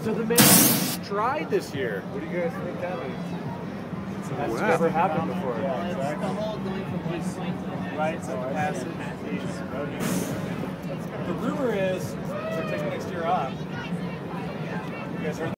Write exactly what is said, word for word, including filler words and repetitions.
So the man tried this year. What do you guys think that is? That's wow. never happened before. Yeah, exactly. The whole going from one point to the next. Rites of passage.